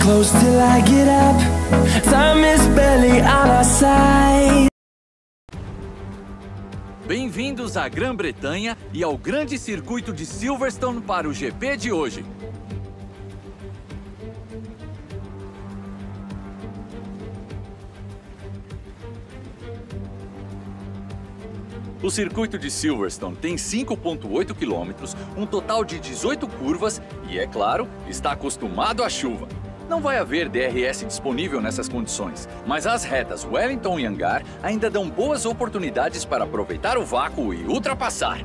close till I get up. Time is barely on our side. Bem-vindos à Grã-Bretanha e ao grande circuito de Silverstone para o GP de hoje. O circuito de Silverstone tem 5,8 quilômetros, um total de 18 curvas e, é claro, está acostumado à chuva. Não vai haver DRS disponível nessas condições, mas as retas Wellington e Hangar ainda dão boas oportunidades para aproveitar o vácuo e ultrapassar.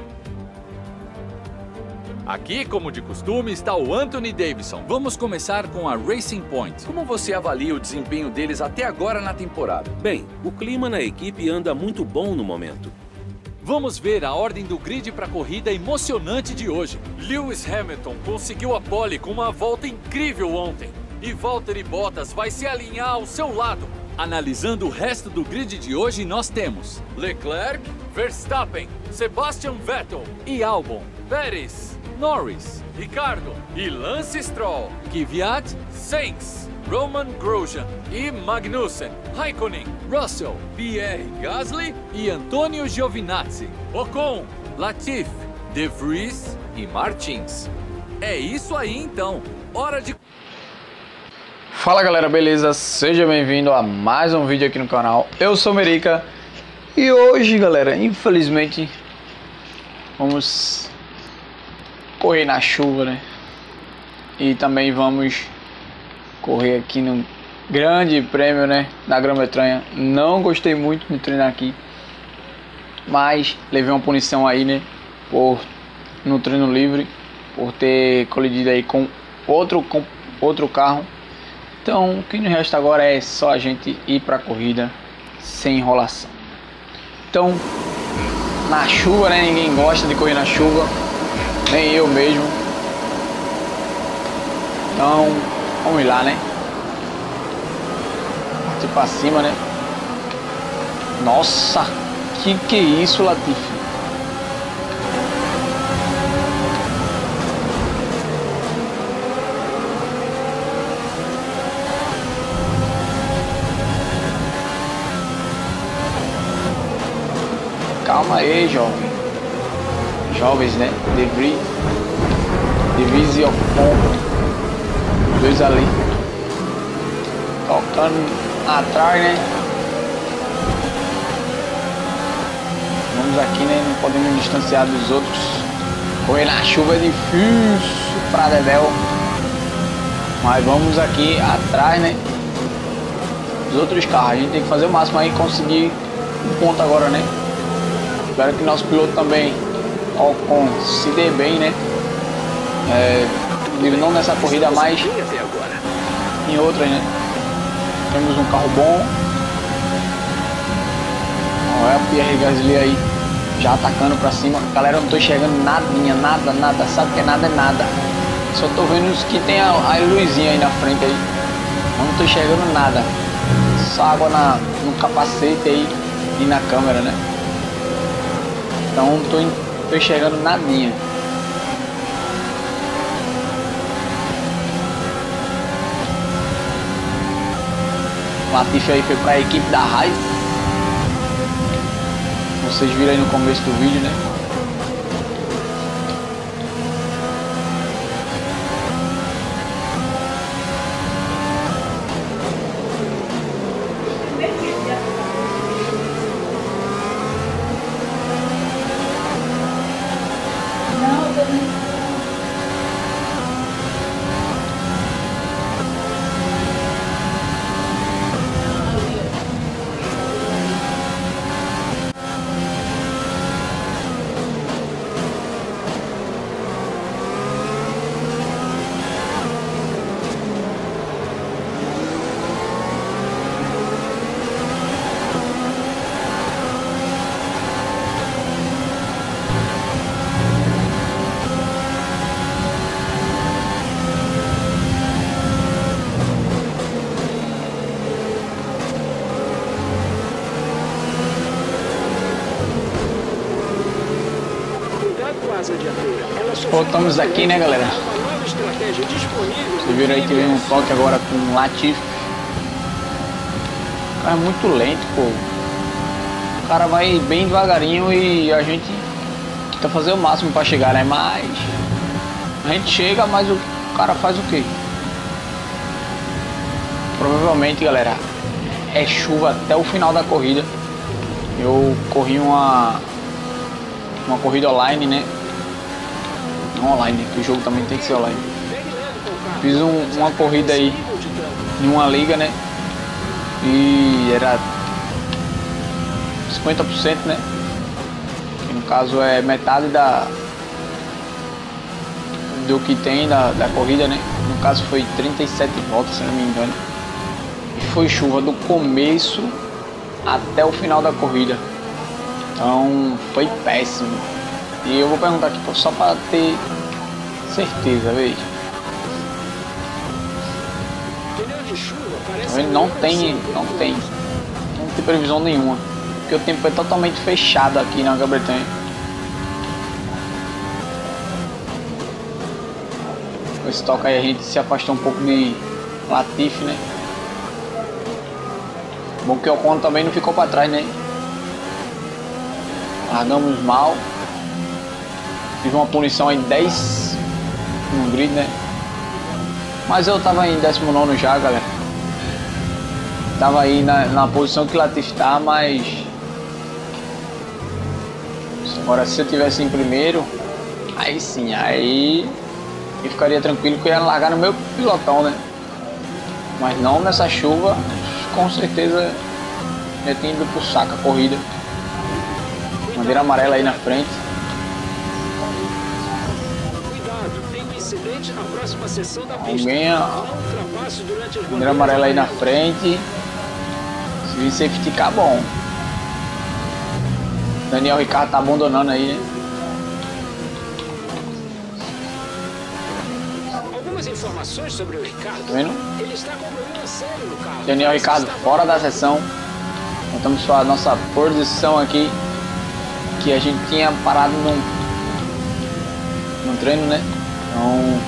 Aqui, como de costume, está o Anthony Davidson. Vamos começar com a Racing Point. Como você avalia o desempenho deles até agora na temporada? Bem, o clima na equipe anda muito bom no momento. Vamos ver a ordem do grid para a corrida emocionante de hoje. Lewis Hamilton conseguiu a pole com uma volta incrível ontem. E Valtteri Bottas vai se alinhar ao seu lado. Analisando o resto do grid de hoje, nós temos Leclerc, Verstappen, Sebastian Vettel e Albon, Pérez, Norris, Ricardo e Lance Stroll, Kvyat, Sainz, Roman Grosjean e Magnussen, Raikkonen, Russell, Pierre Gasly e Antonio Giovinazzi, Ocon, Latifi, De Vries e Martins. É isso aí então, hora de... Fala galera, beleza? Seja bem-vindo a mais um vídeo aqui no canal. Eu sou o Merica e hoje, galera, infelizmente vamos correr na chuva, né? E também vamos correr aqui no Grande Prêmio, né, da Grã-Bretanha. Não gostei muito de treinar aqui, mas levei uma punição aí, né, no treino livre, por ter colidido aí com outro carro. Então o que nos resta agora é só a gente ir para a corrida sem enrolação. Então, na chuva, né, ninguém gosta de correr na chuva, nem eu mesmo. Então vamos lá, né? Partir pra cima, né? Nossa, que é isso, Latifi? Calma aí, jovem. Jovens, né? De Vries e Ocon. Dois ali tocando atrás, né? Vamos aqui, né? Não podemos nos distanciar dos outros. Correr na chuva é difícil pra Dedéu, mas vamos aqui atrás, né, dos outros carros. A gente tem que fazer o máximo aí, conseguir um ponto agora, né? Espero que nosso piloto também, Ocon, se dê bem, né? Não nessa corrida, mas em outras, né? Temos um carro bom. Olha o Pierre Gasly aí já atacando pra cima. Galera, eu não tô enxergando nadinha, nada. Sabe que nada é nada. Só tô vendo os que tem a luzinha aí na frente aí. Não tô enxergando nada. Só água no capacete aí e na câmera, né? Então não tô enxergando nadinha. Latifi aí foi para a equipe da Haas. Vocês viram aí no começo do vídeo, né? Voltamos aqui, né, galera? estratégia disponível. Vocês viram aí que veio um toque agora com o Latifi. O cara é muito lento, pô. O cara vai bem devagarinho e a gente tenta fazer o máximo para chegar, né? Mas a gente chega, mas o cara faz o quê? Provavelmente, galera, é chuva até o final da corrida. Eu corri uma corrida online, né? Não online, que o jogo também tem que ser online. Fiz uma corrida aí em uma liga, né? E era 50%, né? Que no caso é metade do que tem da corrida, né? No caso foi 37 voltas, se não me engano. E foi chuva do começo até o final da corrida. Então foi péssimo. E eu vou perguntar aqui só para ter certeza, veja. Não tem previsão nenhuma. Porque o tempo é totalmente fechado aqui na Grã-Bretanha. Com esse toque aí a gente se afastou um pouco de Latifi, né? Bom que o Ocon também não ficou para trás, né? Largamos mal. Tive uma punição aí 10 no grid, né? Mas eu tava em 19º já, galera. Tava aí na posição que o Latifi tá, mas agora se eu tivesse em primeiro, aí sim, aí eu ficaria tranquilo que eu ia largar no meu pilotão, né? Mas não nessa chuva, com certeza já tinha ido pro saco a corrida. Bandeira amarela aí na frente. Cuidado, tem um incidente na próxima seção da pista. Alguém, Não ultrapasse durante as bandeira amarela aí na frente. Se vir safety car, bom. Daniel Ricciardo tá abandonando aí, né? Algumas informações sobre o Ricardo. Tá vendo? Ele está com problema sério no carro. Daniel Ricciardo fora da sessão. Estamos com a nossa posição aqui, que a gente tinha parado no treino, né? Então,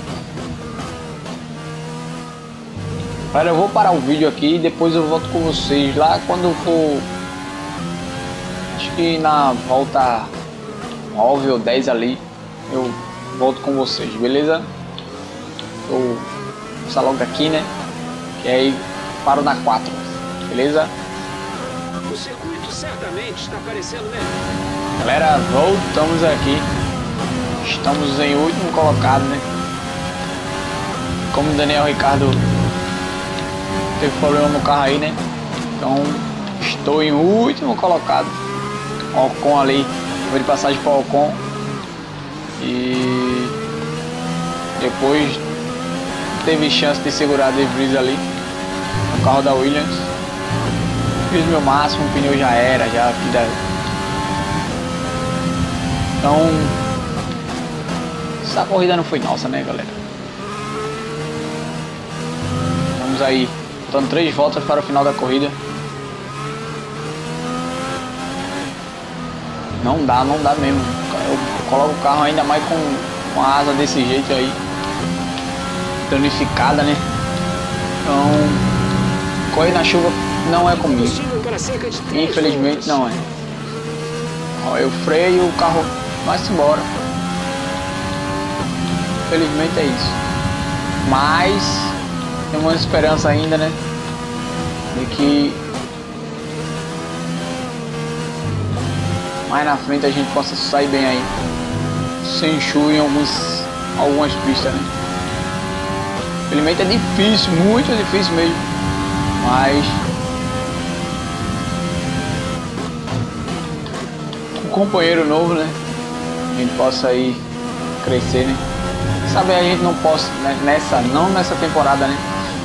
galera, eu vou parar o vídeo aqui e depois eu volto com vocês lá quando for, acho que na volta 9 ou 10 ali, eu volto com vocês, beleza? Eu vou passar logo aqui, né? Que aí paro na 4, beleza? O circuito certamente está parecendo melhor. Galera, voltamos aqui. Estamos em último colocado, né? Como o Daniel Ricciardo teve problema no carro aí, né? Então estou em último colocado. O Ocon ali, vou de passagem para o Ocon. E depois teve chance de segurar De Vries ali no carro da Williams. Fiz meu máximo, o pneu já era, já aqui da... Então essa corrida não foi nossa, né, galera? Vamos aí, faltando 3 voltas para o final da corrida. Não dá mesmo. Eu coloco o carro ainda mais com a asa desse jeito aí, danificada, né? Então correr na chuva não é comigo. Infelizmente não é. Ó, eu freio, o carro vai-se embora. Infelizmente é isso. Mas tem uma esperança ainda, né? De que mais na frente a gente possa sair bem aí. Sem chuva em algumas pistas, né? Infelizmente é difícil, muito difícil mesmo. Mas com um companheiro novo, né? A gente possa aí crescer, né? Sabe, a gente não possa, né, não nessa temporada, né?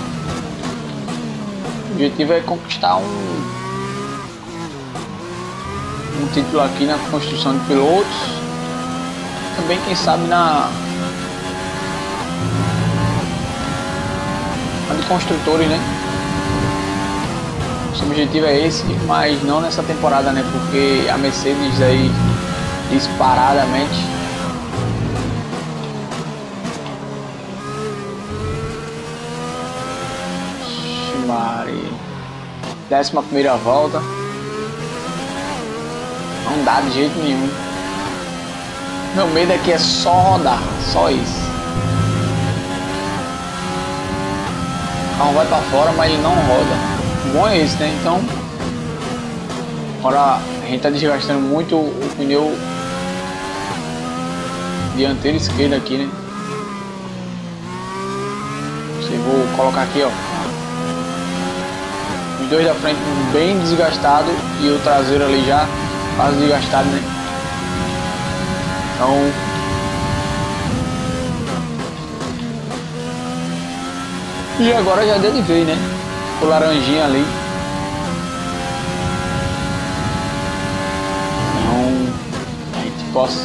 O objetivo é conquistar um título aqui na construção de pilotos. Também, quem sabe, na de construtores, né? Nosso objetivo é esse, mas não nessa temporada, né? Porque a Mercedes aí disparadamente Maria. 11ª volta. Não dá de jeito nenhum. Meu medo aqui é só rodar, só isso. O carro vai pra fora, mas ele não roda. O bom é esse, né? Então, agora a gente tá desgastando muito o pneu dianteiro esquerdo aqui, né? Vou colocar aqui, ó. Os dois da frente bem desgastados e o traseiro ali já quase desgastado, né? Então, e agora já deu de vez, né? O laranjinha ali. Então, a gente possa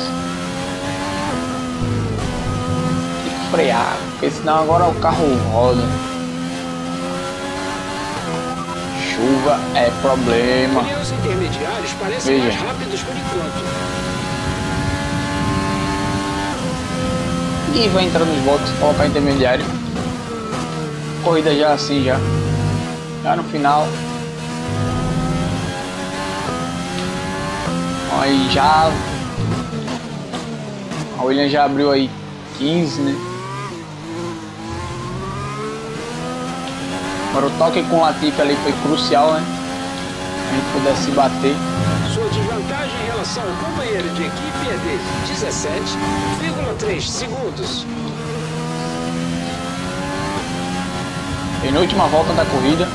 frear, porque senão agora o carro roda. Chuva é problema. Pneus intermediários parecem Veja. mais rápidos por enquanto. E vai entrar nos boxes, colocar intermediário. Corrida já assim, já no final. Aí já a Williams já abriu aí 15, né? Agora o toque com o Latifi ali foi crucial, né? A gente pudesse bater. Sua desvantagem em relação ao companheiro de equipe é de 17,3 segundos. Penúltima volta da corrida.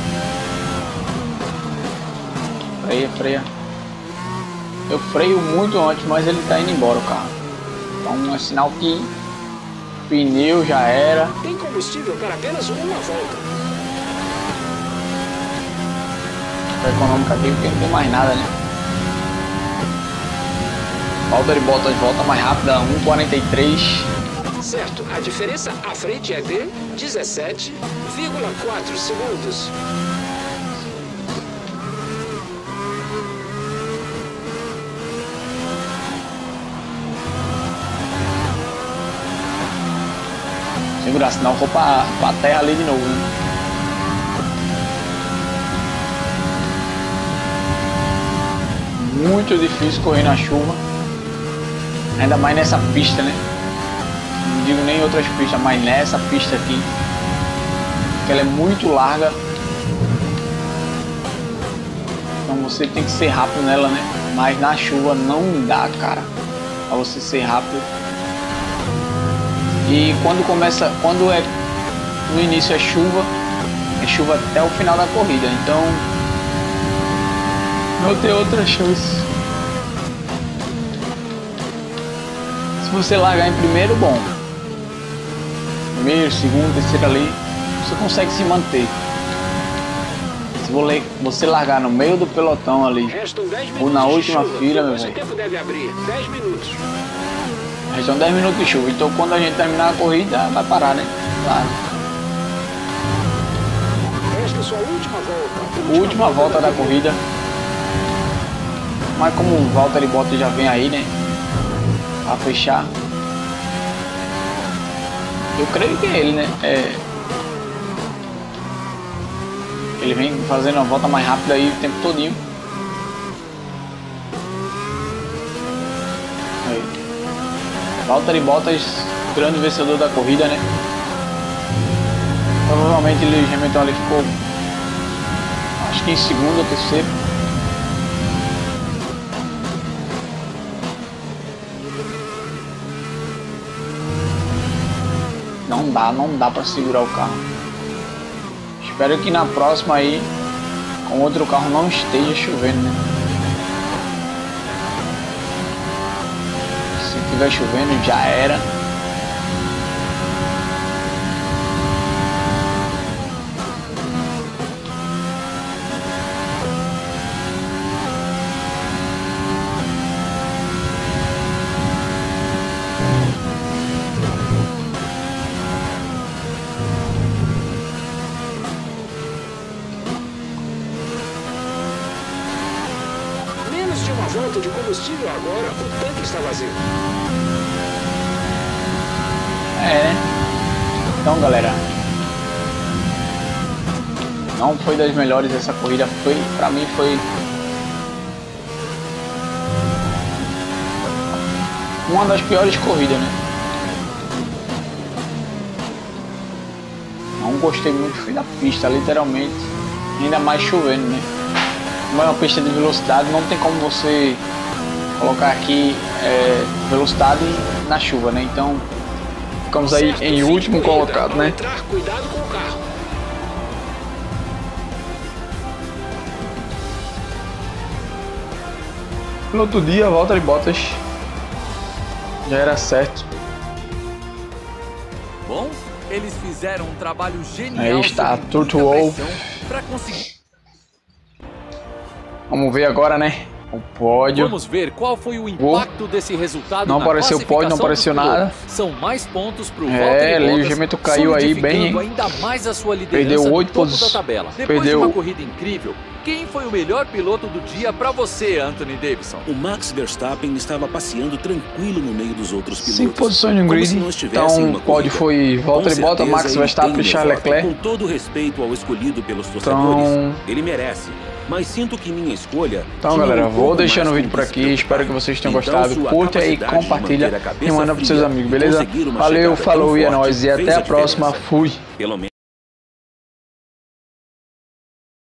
Freia. Eu freio muito antes, mas ele tá indo embora o carro. Então é sinal que o pneu já era. Tem combustível para apenas uma volta. Tá econômica aqui porque não tem mais nada, né? Valtteri Bottas volta mais rápida, 1:43. Certo, a diferença à frente é de 17,4 segundos. Segurar, senão eu vou pra terra ali de novo, né? Muito difícil correr na chuva. Ainda mais nessa pista, né? Não digo nem em outras pistas, mas nessa pista aqui. Porque ela é muito larga. Então você tem que ser rápido nela, né? Mas na chuva não dá, cara, pra você ser rápido. E quando é no início é chuva até o final da corrida, então não tem outra chance. Se você largar em primeiro, bom, primeiro, segundo, terceiro ali, você consegue se manter. Se você largar no meio do pelotão ali, Restam 10 minutos ou na de última chuva. fila, meu Depois o velho, tempo deve abrir. 10 minutos. restam 10 minutos de chuva, então quando a gente terminar a corrida, vai parar, né? Claro. Resta sua última volta. Última volta da corrida. Mas como o Valtteri Bottas já vem aí, né? Pra fechar. Eu creio que é ele, né? Ele vem fazendo uma volta mais rápida aí o tempo todinho. Aí. Valtteri Bottas, grande vencedor da corrida, né? Provavelmente Lewis Hamilton ali ficou, acho que em segundo ou terceiro. Não dá pra segurar o carro. Espero que na próxima aí, com outro carro, não esteja chovendo, né? Se tiver chovendo, já era. Menos de uma volta de combustível agora, o tanque está vazio. Então, galera, Não foi das melhores essa corrida, pra mim foi uma das piores corridas, né? Não gostei muito, foi da pista, literalmente, ainda mais chovendo, né? Como é uma pista de velocidade, não tem como você colocar aqui velocidade na chuva, né? Então ficamos aí em último colocado, né? Cuidado com o carro. No outro dia, Valtteri Bottas já era certo. Bom, eles fizeram um trabalho genial. Aí está, sob Toto muita Wolff. pressão pra conseguir. Vamos ver agora, né? O pódio. Vamos ver qual foi o impacto desse resultado. Não na apareceu o pódio, não classificação apareceu dos pilotos. nada. São mais pontos pro Valtteri É, Bottas, Lewis Hamilton caiu aí bem, hein? ainda mais a sua liderança Perdeu no 8 topo posições. da tabela. Depois Perdeu. de uma corrida incrível, quem foi o melhor piloto do dia pra você, Anthony Davidson? O Max Verstappen estava passeando tranquilo no meio dos outros pilotos. 5 posições no como grid. se não estivessem em Então uma o pódio corrida. foi Valtteri Com Bottas, certeza, Max ele Verstappen tem e meu Charles voto. Leclerc. Com todo respeito ao escolhido pelos torcedores, Então, ele merece. Mas sinto que minha escolha... então tinha galera, um vou pouco deixando o mais vídeo por com que se aqui. Espero que preocupar. vocês tenham Então, gostado. sua Curte aí, capacidade de compartilha manter a e cabeça manda pros fria seus amigos, e beleza? conseguir uma Valeu, chegada tão falou e é forte nóis. E fez até a a próxima. diferença. Fui. Pelo menos